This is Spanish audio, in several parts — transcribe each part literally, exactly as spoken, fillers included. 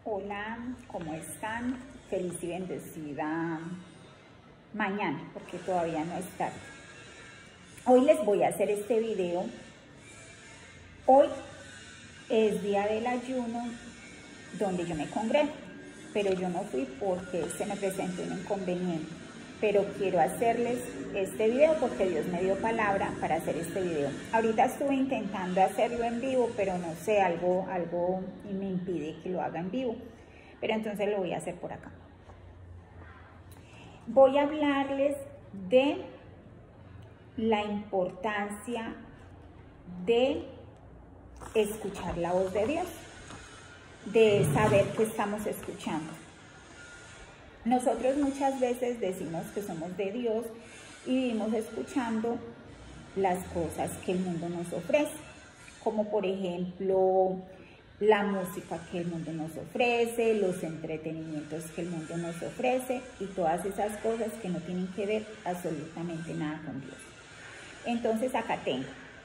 Hola, ¿cómo están? Feliz y bendecida mañana, porque todavía no es tarde. Hoy les voy a hacer este video. Hoy es día del ayuno donde yo me congrego, pero yo no fui porque se me presentó un inconveniente. Pero quiero hacerles este video porque Dios me dio palabra para hacer este video. Ahorita estuve intentando hacerlo en vivo, pero no sé, algo, algo me impide que lo haga en vivo. Pero entonces lo voy a hacer por acá. Voy a hablarles de la importancia de escuchar la voz de Dios, de saber que estamos escuchando. Nosotros muchas veces decimos que somos de Dios y vivimos escuchando las cosas que el mundo nos ofrece, como por ejemplo la música que el mundo nos ofrece, los entretenimientos que el mundo nos ofrece y todas esas cosas que no tienen que ver absolutamente nada con Dios. Entonces acá tengo,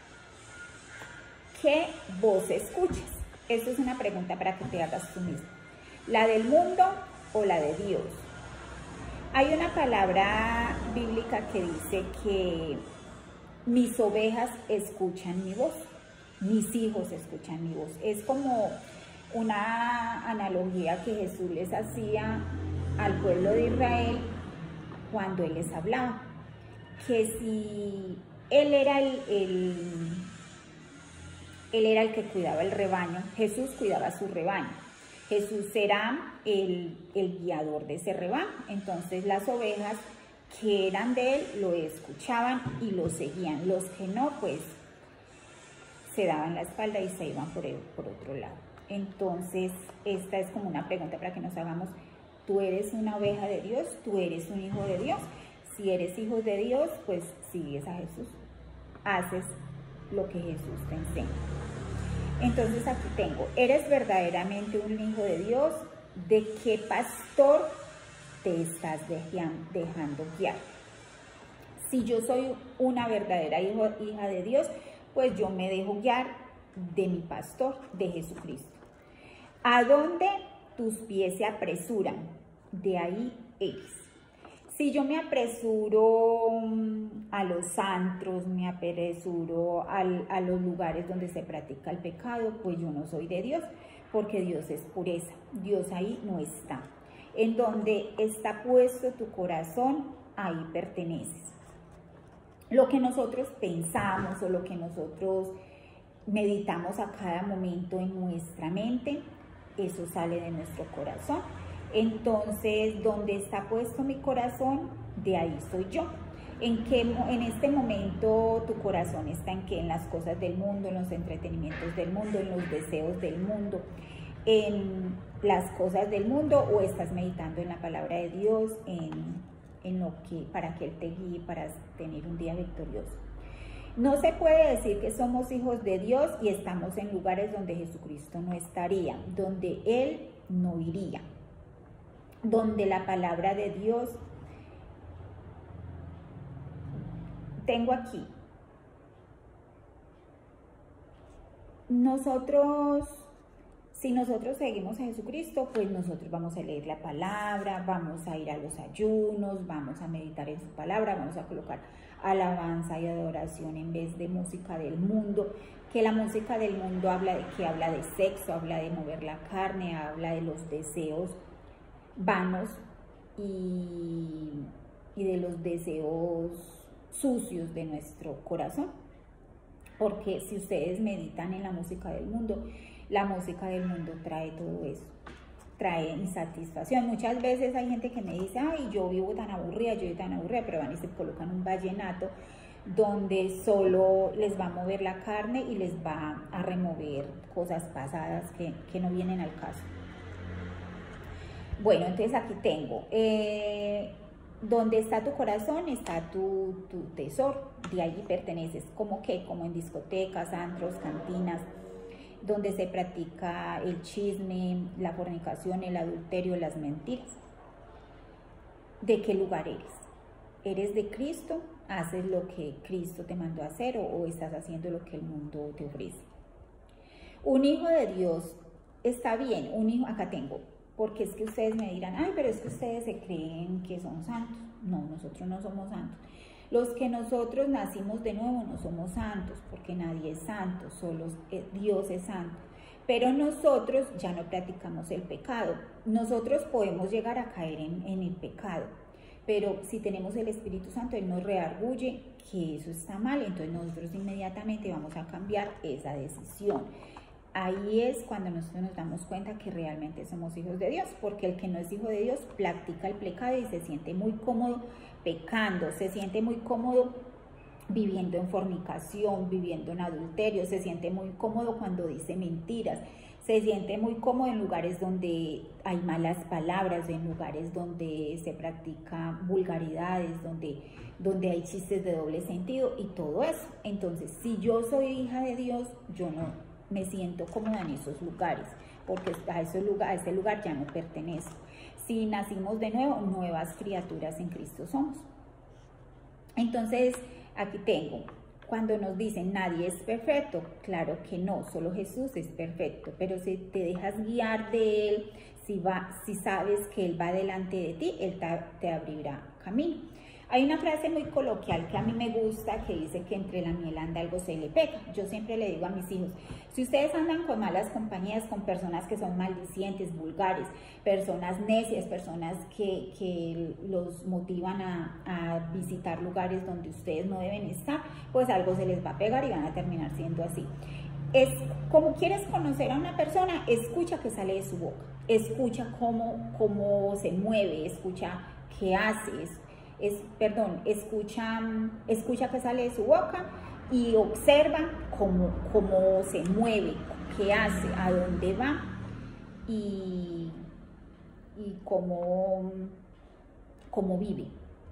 ¿qué voz escuchas? Esta es una pregunta para que te hagas tú mismo. ¿La del mundo o la de Dios? Hay una palabra bíblica que dice que mis ovejas escuchan mi voz, mis hijos escuchan mi voz. Es como una analogía que Jesús les hacía al pueblo de Israel cuando Él les hablaba, que si Él era el, el, él era el que cuidaba el rebaño, Jesús cuidaba su rebaño. Jesús era el, el guiador de ese rebaño. Entonces las ovejas que eran de Él lo escuchaban y lo seguían. Los que no, pues se daban la espalda y se iban por, el, por otro lado. Entonces esta es como una pregunta para que nos hagamos. ¿Tú eres una oveja de Dios? ¿Tú eres un hijo de Dios? Si eres hijo de Dios, pues sigues a Jesús. Haces lo que Jesús te enseña. Entonces aquí tengo, ¿eres verdaderamente un hijo de Dios? ¿De qué pastor te estás dejando guiar? Si yo soy una verdadera hijo, hija de Dios, pues yo me dejo guiar de mi pastor, de Jesucristo. ¿A dónde tus pies se apresuran? De ahí eres. Si yo me apresuro a los antros, me apresuro al, a los lugares donde se practica el pecado, pues yo no soy de Dios, porque Dios es pureza. Dios ahí no está. En donde está puesto tu corazón, ahí perteneces. Lo que nosotros pensamos o lo que nosotros meditamos a cada momento en nuestra mente, eso sale de nuestro corazón. Entonces, donde está puesto mi corazón, de ahí soy yo. ¿En qué, en este momento tu corazón está en qué? En las cosas del mundo, en los entretenimientos del mundo, en los deseos del mundo, en las cosas del mundo, o estás meditando en la palabra de Dios, en, en lo que, para que Él te guíe, para tener un día victorioso. No se puede decir que somos hijos de Dios y estamos en lugares donde Jesucristo no estaría, donde Él no iría, donde la palabra de Dios, tengo aquí, nosotros, si nosotros seguimos a Jesucristo, pues nosotros vamos a leer la palabra, vamos a ir a los ayunos, vamos a meditar en su palabra, vamos a colocar alabanza y adoración en vez de música del mundo, que la música del mundo habla de que habla de sexo, habla de mover la carne, habla de los deseos vanos y, y de los deseos sucios de nuestro corazón, porque si ustedes meditan en la música del mundo, la música del mundo trae todo eso, trae insatisfacción. Muchas veces hay gente que me dice, ay, yo vivo tan aburrida, yo vivo tan aburrida, pero van y se colocan un vallenato donde solo les va a mover la carne y les va a remover cosas pasadas que, que no vienen al caso. Bueno, entonces aquí tengo, eh, donde está tu corazón, está tu, tu tesoro, de allí perteneces. ¿Cómo qué? Como en discotecas, antros, cantinas, donde se practica el chisme, la fornicación, el adulterio, las mentiras. ¿De qué lugar eres? ¿Eres de Cristo? ¿Haces lo que Cristo te mandó a hacer o, o estás haciendo lo que el mundo te ofrece? Un hijo de Dios está bien, un hijo, acá tengo, porque es que ustedes me dirán, ay, pero es que ustedes se creen que son santos. No, nosotros no somos santos. Los que nosotros nacimos de nuevo no somos santos, porque nadie es santo, solo Dios es santo. Pero nosotros ya no practicamos el pecado. Nosotros podemos llegar a caer en, en el pecado, pero si tenemos el Espíritu Santo, Él nos redarguye que eso está mal, entonces nosotros inmediatamente vamos a cambiar esa decisión. Ahí es cuando nosotros nos damos cuenta que realmente somos hijos de Dios, porque el que no es hijo de Dios practica el pecado y se siente muy cómodo pecando, se siente muy cómodo viviendo en fornicación, viviendo en adulterio, se siente muy cómodo cuando dice mentiras, se siente muy cómodo en lugares donde hay malas palabras, en lugares donde se practica vulgaridades, donde, donde hay chistes de doble sentido y todo eso. Entonces, si yo soy hija de Dios, yo no me siento cómoda en esos lugares, porque a, esos lugar, a ese lugar ya no pertenezco. Si nacimos de nuevo, nuevas criaturas en Cristo somos. Entonces, aquí tengo, cuando nos dicen nadie es perfecto, claro que no, solo Jesús es perfecto, pero si te dejas guiar de Él, si, va, si sabes que Él va delante de ti, Él te, te abrirá camino. Hay una frase muy coloquial que a mí me gusta que dice que entre la miel anda algo se le pega. Yo siempre le digo a mis hijos, si ustedes andan con malas compañías, con personas que son maldicientes, vulgares, personas necias, personas que, que los motivan a, a visitar lugares donde ustedes no deben estar, pues algo se les va a pegar y van a terminar siendo así. Es como quieres conocer a una persona, escucha qué sale de su boca, escucha cómo, cómo se mueve, escucha qué hace, Es, perdón, escucha, escucha que sale de su boca y observa cómo, cómo se mueve, qué hace, a dónde va y, y cómo, cómo vive.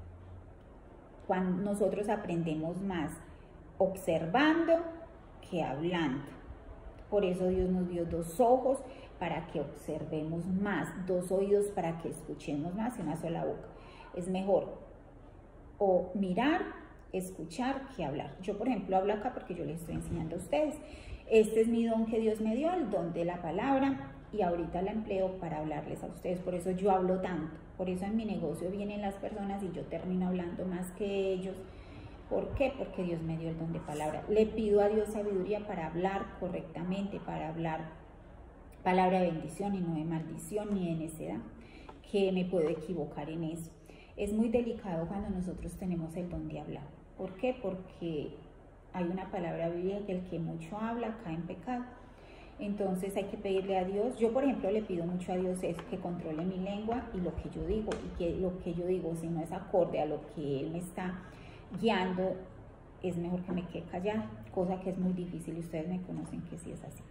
Cuando nosotros aprendemos más observando que hablando. Por eso Dios nos dio dos ojos para que observemos más, dos oídos para que escuchemos más y una sola boca. Es mejor o mirar, escuchar que hablar. Yo, por ejemplo, hablo acá porque yo les estoy enseñando a ustedes. Este es mi don que Dios me dio, el don de la palabra, y ahorita la empleo para hablarles a ustedes. Por eso yo hablo tanto. Por eso en mi negocio vienen las personas y yo termino hablando más que ellos. ¿Por qué? Porque Dios me dio el don de palabra. Le pido a Dios sabiduría para hablar correctamente, para hablar palabra de bendición y no de maldición ni de necedad, que me puedo equivocar en eso. Es muy delicado cuando nosotros tenemos el don de hablar. ¿Por qué? Porque hay una palabra bíblica que el que mucho habla cae en pecado. Entonces hay que pedirle a Dios. Yo, por ejemplo, le pido mucho a Dios es que controle mi lengua y lo que yo digo. Y que lo que yo digo, si no es acorde a lo que Él me está guiando, es mejor que me quede callada. Cosa que es muy difícil y ustedes me conocen que sí es así.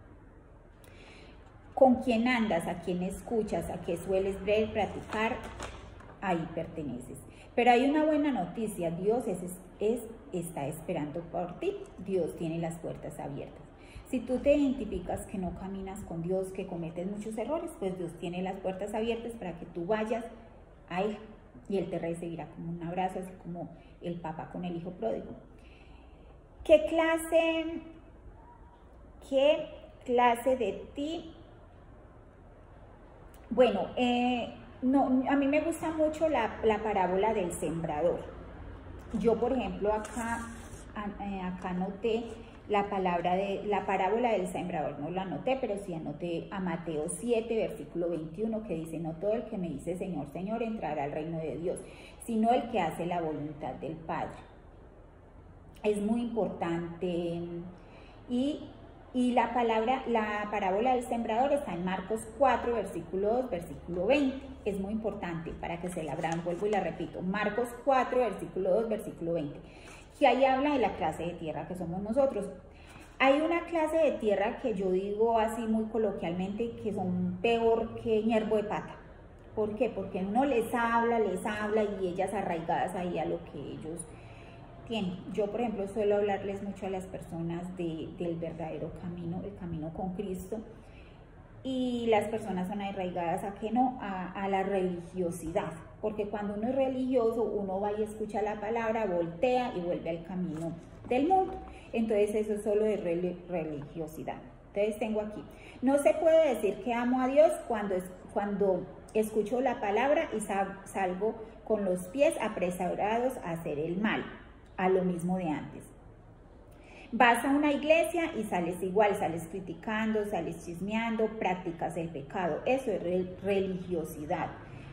¿Con quién andas? ¿A quién escuchas? ¿A qué sueles ver, practicar? Ahí perteneces. Pero hay una buena noticia, Dios es, es, está esperando por ti, Dios tiene las puertas abiertas. Si tú te identificas que no caminas con Dios, que cometes muchos errores, pues Dios tiene las puertas abiertas para que tú vayas a Él y Él te recibirá como un abrazo, así como el papá con el hijo pródigo. ¿Qué clase, qué clase de ti? Bueno, eh, No, a mí me gusta mucho la, la parábola del sembrador. Yo, por ejemplo, acá, acá anoté la palabra de la parábola del sembrador. No la anoté, pero sí anoté a Mateo siete, versículo veintiuno, que dice: no todo el que me dice Señor, Señor entrará al reino de Dios, sino el que hace la voluntad del Padre. Es muy importante. Y Y la palabra, la parábola del sembrador está en Marcos cuatro, versículo dos, versículo veinte. Es muy importante para que se la graben, vuelvo y la repito. Marcos cuatro, versículo dos, versículo veinte. Que ahí habla de la clase de tierra que somos nosotros. Hay una clase de tierra que yo digo así muy coloquialmente que son peor que ñerbo de pata. ¿Por qué? Porque uno les habla, les habla y ellas arraigadas ahí a lo que ellos tienen. Yo, por ejemplo, suelo hablarles mucho a las personas de, del verdadero camino, el camino con Cristo, y las personas son arraigadas a que no, a, a la religiosidad, porque cuando uno es religioso, uno va y escucha la palabra, voltea y vuelve al camino del mundo. Entonces eso es solo de religiosidad. Entonces tengo aquí, no se puede decir que amo a Dios cuando, es, cuando escucho la palabra y sal, salgo con los pies apresurados a hacer el mal, a lo mismo de antes. Vas a una iglesia y sales igual, sales criticando, sales chismeando, practicas el pecado. Eso es re religiosidad.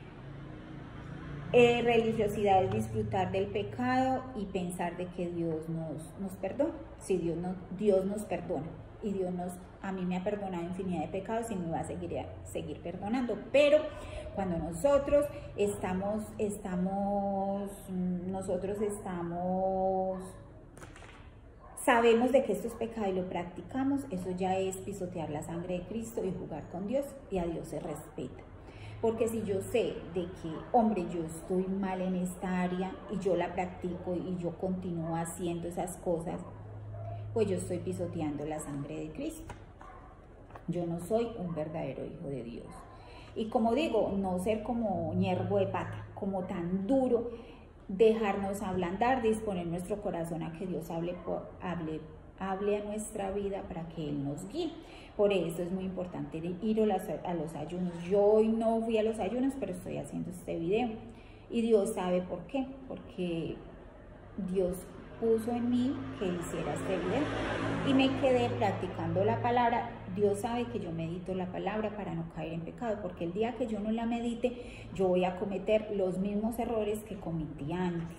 Eh, religiosidad es disfrutar del pecado y pensar de que Dios nos, nos perdona. Sí, Dios, no, Dios nos perdona. Y Dios nos, a mí me ha perdonado infinidad de pecados y me va a seguir, a seguir perdonando. Pero cuando nosotros estamos, estamos, nosotros estamos... sabemos de que esto es pecado y lo practicamos, eso ya es pisotear la sangre de Cristo y jugar con Dios, y a Dios se respeta. Porque si yo sé de que, hombre, yo estoy mal en esta área y yo la practico y yo continúo haciendo esas cosas, pues yo estoy pisoteando la sangre de Cristo. Yo no soy un verdadero hijo de Dios. Y como digo, no ser como ñerbo de pata, como tan duro, dejarnos ablandar, disponer nuestro corazón a que Dios hable, hable, hable a nuestra vida para que Él nos guíe. Por eso es muy importante ir a los, a los ayunos. Yo hoy no fui a los ayunos, pero estoy haciendo este video. Y Dios sabe por qué, porque Dios puso en mí que hiciera este video. Y me quedé practicando la palabra. Dios sabe que yo medito la palabra para no caer en pecado, porque el día que yo no la medite, yo voy a cometer los mismos errores que cometí antes.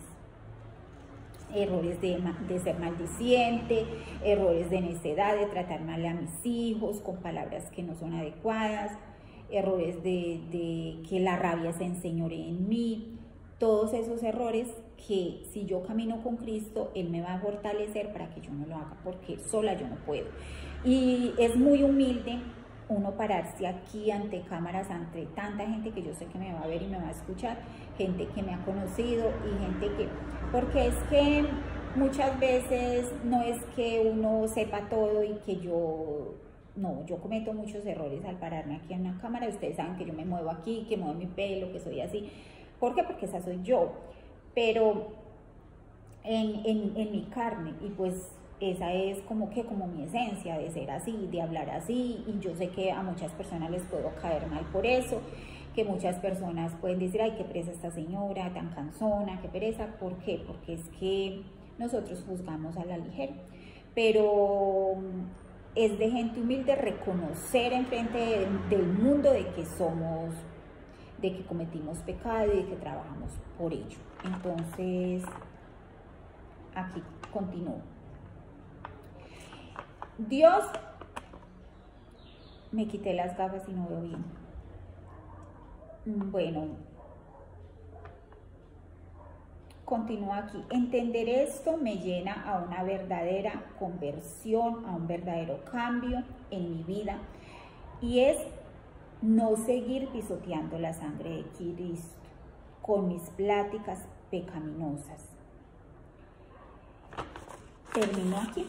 Errores de, de ser maldiciente, errores de necedad, de tratar mal a mis hijos con palabras que no son adecuadas, errores de, de que la rabia se enseñoree en mí. Todos esos errores que si yo camino con Cristo, Él me va a fortalecer para que yo no lo haga, porque sola yo no puedo. Y es muy humilde uno pararse aquí ante cámaras, ante tanta gente que yo sé que me va a ver y me va a escuchar, gente que me ha conocido y gente que... Porque es que muchas veces no es que uno sepa todo y que yo... No, yo cometo muchos errores al pararme aquí en una cámara. Ustedes saben que yo me muevo aquí, que muevo mi pelo, que soy así. ¿Por qué? Porque esa soy yo. Pero en, en, en mi carne, y pues esa es como que como mi esencia de ser así, de hablar así, y yo sé que a muchas personas les puedo caer mal por eso, que muchas personas pueden decir, ay, qué pereza esta señora, tan cansona, qué pereza. ¿Por qué? Porque es que nosotros juzgamos a la ligera, pero es de gente humilde reconocer enfrente de, del mundo de que somos, de que cometimos pecado y de que trabajamos por ello. Entonces, aquí continúo. Dios, me quité las gafas y no veo bien. Bueno, continúo aquí. Entender esto me llena a una verdadera conversión, a un verdadero cambio en mi vida, y es no seguir pisoteando la sangre de Cristo con mis pláticas pecaminosas. Termino aquí.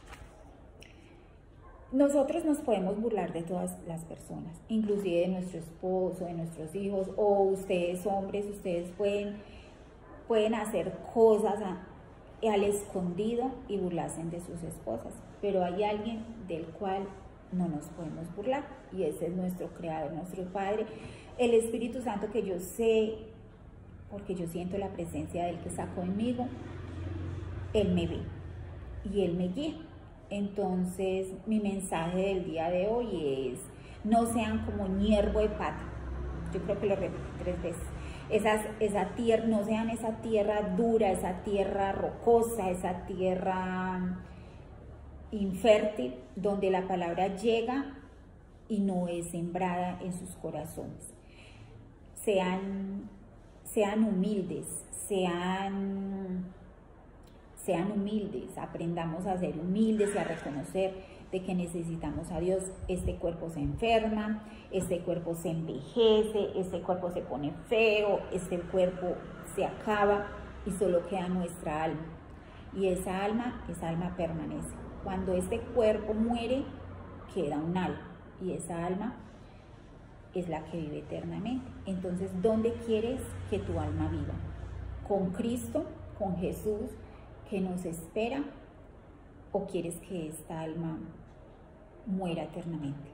Nosotros nos podemos burlar de todas las personas, inclusive de nuestro esposo, de nuestros hijos, o ustedes hombres, ustedes pueden, pueden hacer cosas a, al escondido y burlarse de sus esposas, pero hay alguien del cual no nos podemos burlar, y ese es nuestro Creador, nuestro Padre, el Espíritu Santo, que yo sé, porque yo siento la presencia del que está conmigo. Él me ve y Él me guía. Entonces, mi mensaje del día de hoy es: no sean como ñerbo de pata. Yo creo que lo repetí tres veces. Esas, esa tierra, no sean esa tierra dura, esa tierra rocosa, esa tierra infértil, donde la palabra llega y no es sembrada en sus corazones. Sean, sean humildes, sean... Sean humildes, aprendamos a ser humildes y a reconocer de que necesitamos a Dios. Este cuerpo se enferma, este cuerpo se envejece, este cuerpo se pone feo, este cuerpo se acaba y solo queda nuestra alma. Y esa alma, esa alma permanece. Cuando este cuerpo muere, queda un alma, y esa alma es la que vive eternamente. Entonces, ¿dónde quieres que tu alma viva? ¿Con Cristo, con Jesús, que nos espera, o quieres que esta alma muera eternamente.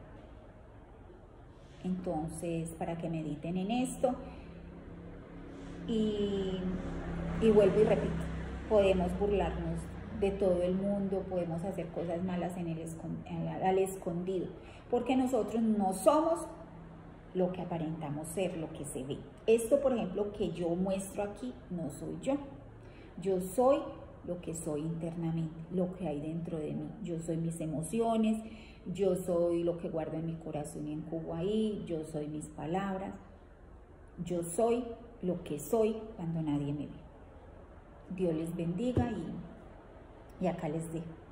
Entonces, para que mediten en esto, y, y vuelvo y repito, podemos burlarnos de todo el mundo, podemos hacer cosas malas en el escond- al escondido, porque nosotros no somos lo que aparentamos ser, lo que se ve. Esto, por ejemplo, que yo muestro aquí, no soy yo. Yo soy lo que soy internamente, lo que hay dentro de mí. Yo soy mis emociones, yo soy lo que guardo en mi corazón y encubo ahí, yo soy mis palabras, yo soy lo que soy cuando nadie me ve. Dios les bendiga y, y acá les dejo.